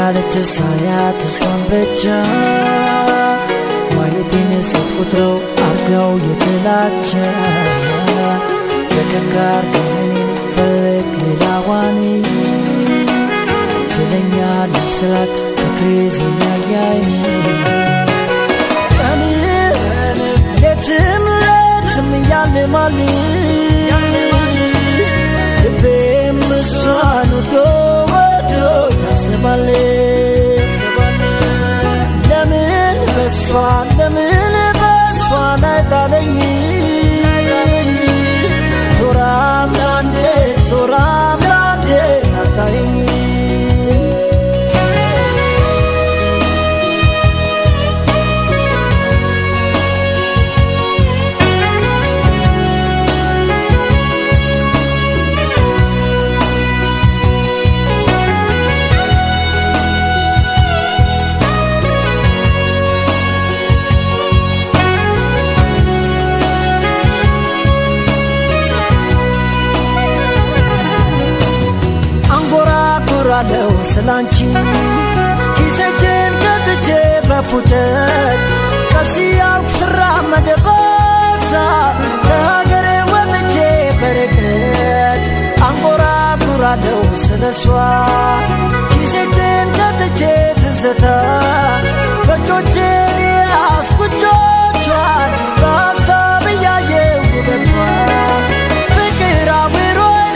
ያለች ሳያት እሷን ብቻ ማየቴን ስትቆጥረው አርጋው የጥላቻ ለከጋር ገኔን ፈለግ ሌላዋን ትለኛለች ስላት ፍቅሬ ዝናያይ የትም ለትም ያልማል ልቤም እሷን ወዶ ያስባል ለምን በሷ ላይ ጣለኝ ዞራም ላንዴ አታየኝ አለው ስላንቺ ኪሰችን ከትቼ በፉጨት ከሲያው ስራ መደባሳ ከሀገሬ ወጥቼ በረከት አንጎራጉራለው ስለሷ ኪሰችን ከትቼ ትዝታ በእጆቼን ያስኩጆቿን በሀሳብ እያየው ውበቷን ፍቅር አዊሮኝ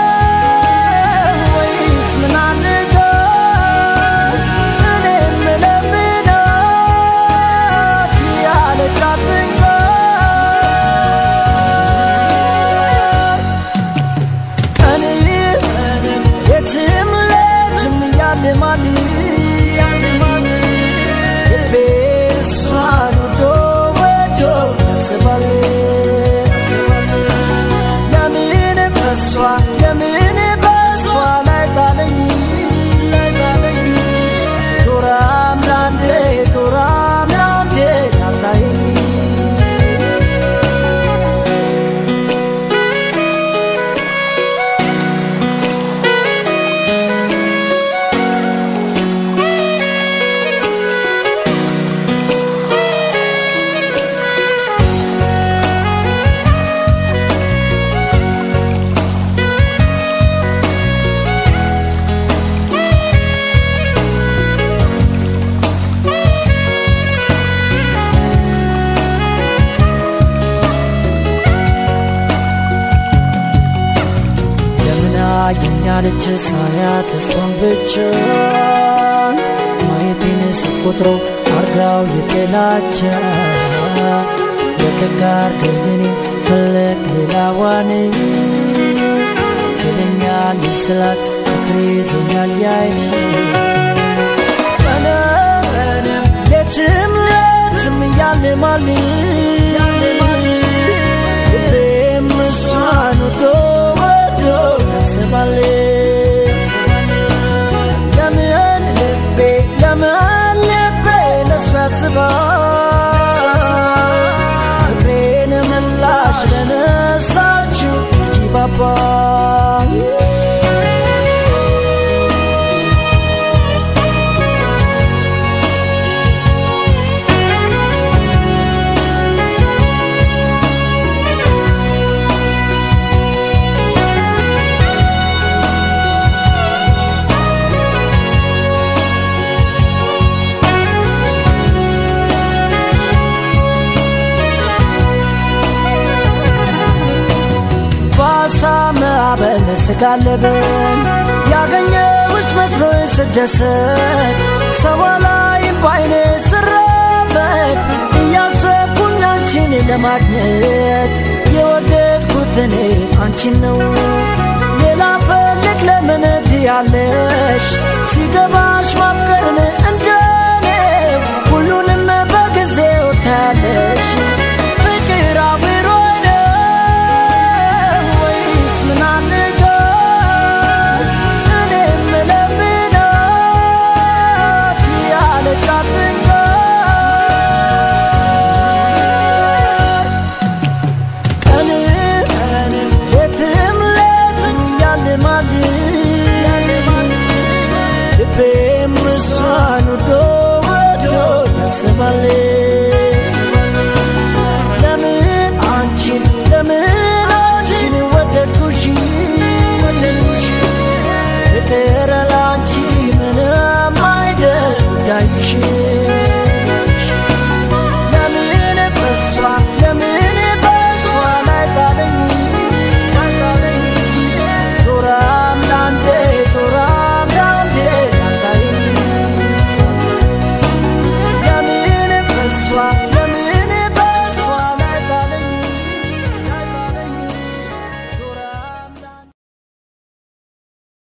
ያለች ሳያት እሷን ብቻ ማየቴን ስትቆጥረው አርጋው የጥላቻ ለከጋር ገኔን ፈለግ ሌላዋን ትለኛለች ስላት ፍቅሬ ዝናያይ የትም ያልማል ልቤም እሷን ወዶ ያስባል ለምን ልቤ ለሷ ያስባል ፍቅሬን ምላሽ ለነሳችው ጂባባ ማዕበል ስጋለበኝ ያገኘሁሽ መስሎኝ ስደሰት ሰው ላይ ባይኔ ስራበት እያሰብኩኝ አንቺን ለማግኘት የወደድኩት እኔ አንቺን ነው ሌላ ፈልግ ለምን ትያለሽ ሲገባሽ ማፍቀርን እንደኔ ሁሉንም በጊዜው ታያለሽ ፍቅር አብሮኝ ወዶ ወዶ ያስባል ለምን አንቺን ወደድኩሽ ፍቅር ላንቺ ምንም አይደል ጉዳይሽ